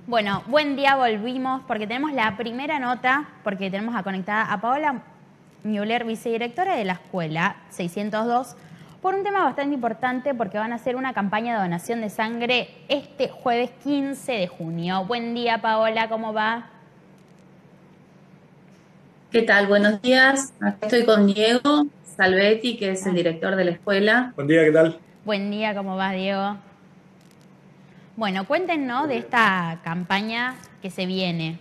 Bueno, buen día, volvimos porque tenemos la primera nota, porque tenemos a conectada a Paola Müller, vicedirectora de la escuela 602, por un tema bastante importante porque van a hacer una campaña de donación de sangre este jueves 15 de junio. Buen día, Paola, ¿cómo va? ¿Qué tal? Buenos días. Acá estoy con Diego Salvetti, que es el director de la escuela. Buen día, ¿qué tal? Buen día, ¿cómo va, Diego? Bueno, cuéntenos de esta campaña que se viene.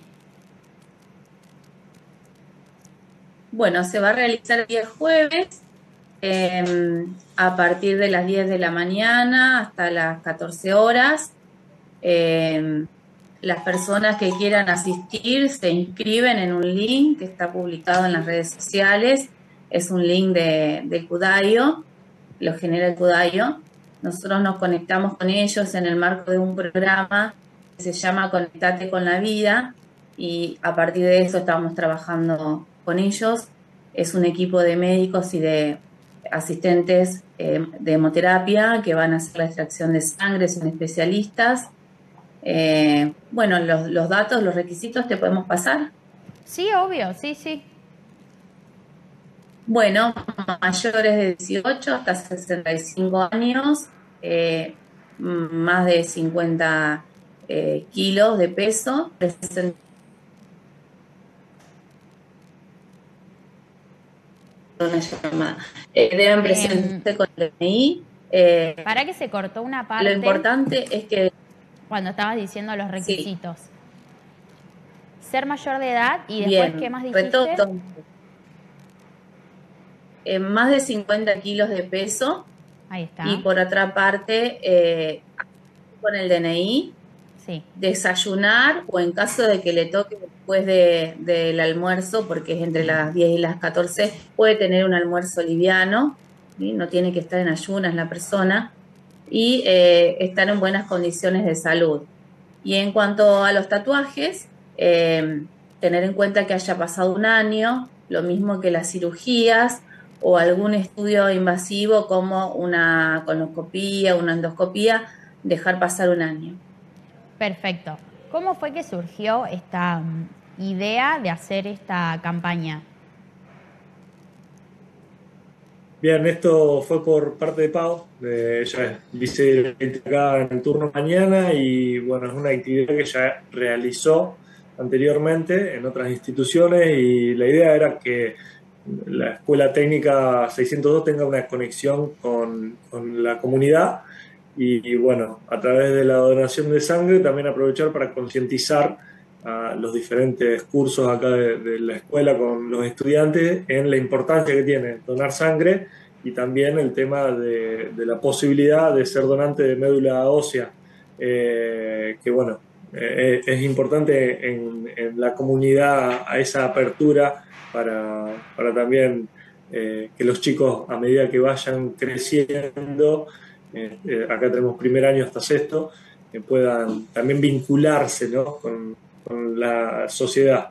Bueno, se va a realizar el día jueves a partir de las 10 de la mañana hasta las 14 horas. Las personas que quieran asistir se inscriben en un link que está publicado en las redes sociales. Es un link de Kudayo, lo genera el Kudayo. Nosotros nos conectamos con ellos en el marco de un programa que se llama Conectate con la Vida y a partir de eso estamos trabajando con ellos. Es un equipo de médicos y de asistentes de hemoterapia que van a hacer la extracción de sangre, son especialistas. Bueno, los datos, los requisitos te podemos pasar. Sí, obvio, sí. Bueno, mayores de 18 hasta 65 años, más de 50 kilos de peso, una llamada. Deben presentarse con el DNI. Para que se cortó una Lo parte importante es que cuando estabas diciendo los sí, requisitos. Ser mayor de edad y después, ¿qué bien, más dijiste? retoto. Más de 50 kilos de peso. Ahí está. Y por otra parte, con el DNI, Sí. desayunar o en caso de que le toque después del almuerzo, porque es entre las 10 y las 14, puede tener un almuerzo liviano, ¿sí? No tiene que estar en ayunas la persona y estar en buenas condiciones de salud. Y en cuanto a los tatuajes, tener en cuenta que haya pasado un año, lo mismo que las cirugías o algún estudio invasivo como una colonoscopía, una endoscopía, dejar pasar un año. Perfecto. ¿Cómo fue que surgió esta idea de hacer esta campaña? Bien, esto fue por parte de Pau, ella es vicerectora acá en el turno mañana y bueno, es una actividad que ya realizó anteriormente en otras instituciones y la idea era que la Escuela Técnica 602 tenga una conexión con la comunidad y bueno, a través de la donación de sangre también aprovechar para concientizar a los diferentes cursos acá de la escuela con los estudiantes en la importancia que tiene donar sangre y también el tema de la posibilidad de ser donante de médula ósea, que bueno, es importante en la comunidad a esa apertura para también que los chicos a medida que vayan creciendo, acá tenemos primer año hasta sexto, puedan también vincularse, ¿no? con la sociedad.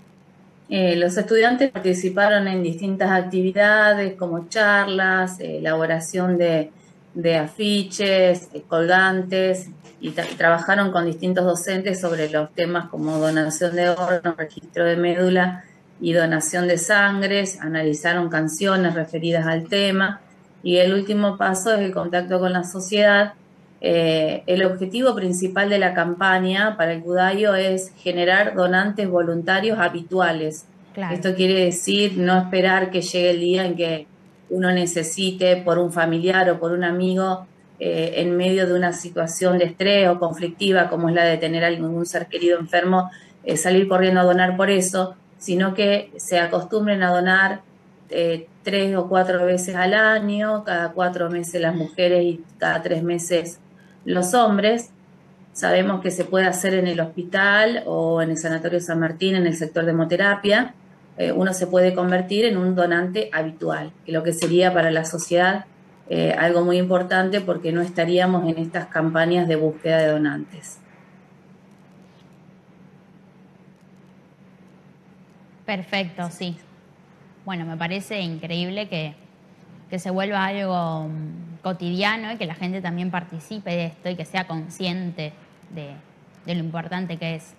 Los estudiantes participaron en distintas actividades como charlas, elaboración de afiches, colgantes y trabajaron con distintos docentes sobre los temas como donación de órganos, registro de médula y donación de sangres, analizaron canciones referidas al tema y el último paso es el contacto con la sociedad. El objetivo principal de la campaña para el Kudayo es generar donantes voluntarios habituales. Claro. Esto quiere decir no esperar que llegue el día en que uno necesite por un familiar o por un amigo en medio de una situación de estrés o conflictiva como es la de tener a algún ser querido enfermo, salir corriendo a donar por eso, sino que se acostumbren a donar 3 o 4 veces al año, cada 4 meses las mujeres y cada 3 meses los hombres. Sabemos que se puede hacer en el hospital o en el Sanatorio San Martín, en el sector de hemoterapia. Uno se puede convertir en un donante habitual, que lo que sería para la sociedad algo muy importante porque no estaríamos en estas campañas de búsqueda de donantes. Perfecto, sí. Bueno, me parece increíble que se vuelva algo cotidiano y que la gente también participe de esto y que sea consciente de lo importante que es.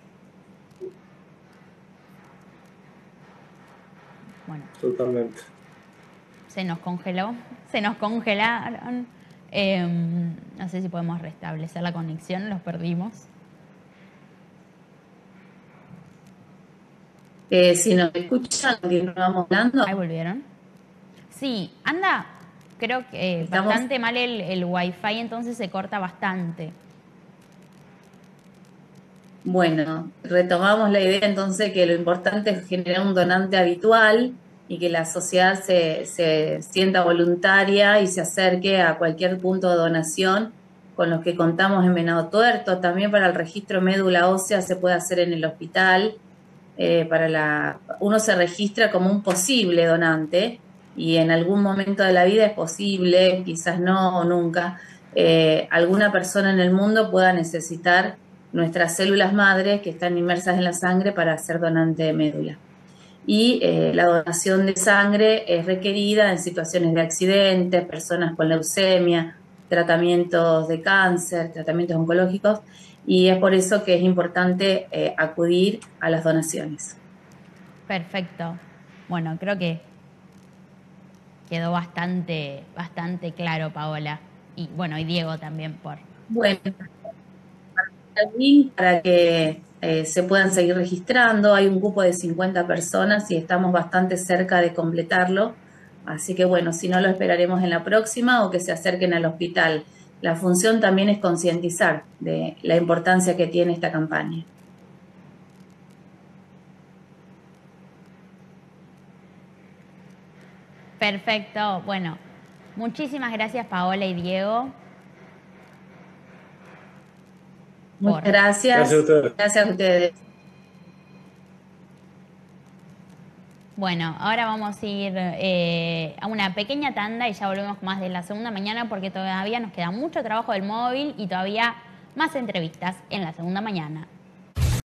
Bueno. Totalmente. Se nos congeló, se nos congelaron. No sé si podemos restablecer la conexión, los perdimos. Si nos escuchan, continuamos hablando. Ahí volvieron. Sí, anda, creo que bastante mal el wifi, entonces se corta bastante. Bueno, retomamos la idea entonces que lo importante es generar un donante habitual y que la sociedad se sienta voluntaria y se acerque a cualquier punto de donación con los que contamos en Venado Tuerto. También para el registro médula ósea se puede hacer en el hospital. Uno se registra como un posible donante y en algún momento de la vida es posible, quizás no o nunca, alguna persona en el mundo pueda necesitar nuestras células madres que están inmersas en la sangre para ser donante de médula. Y la donación de sangre es requerida en situaciones de accidentes, personas con leucemia, tratamientos de cáncer, tratamientos oncológicos, y es por eso que es importante acudir a las donaciones. Perfecto. Bueno, creo que quedó bastante claro, Paola. Y bueno, y Diego también por... Bueno, el link para que se puedan seguir registrando. Hay un grupo de 50 personas y estamos bastante cerca de completarlo. Así que bueno, si no lo esperaremos en la próxima o que se acerquen al hospital. La función también es concientizar de la importancia que tiene esta campaña. Perfecto. Bueno, muchísimas gracias, Paola y Diego. Muchas gracias. Gracias a ustedes. Bueno, ahora vamos a ir a una pequeña tanda y ya volvemos más de la segunda mañana porque todavía nos queda mucho trabajo del móvil y todavía más entrevistas en la segunda mañana.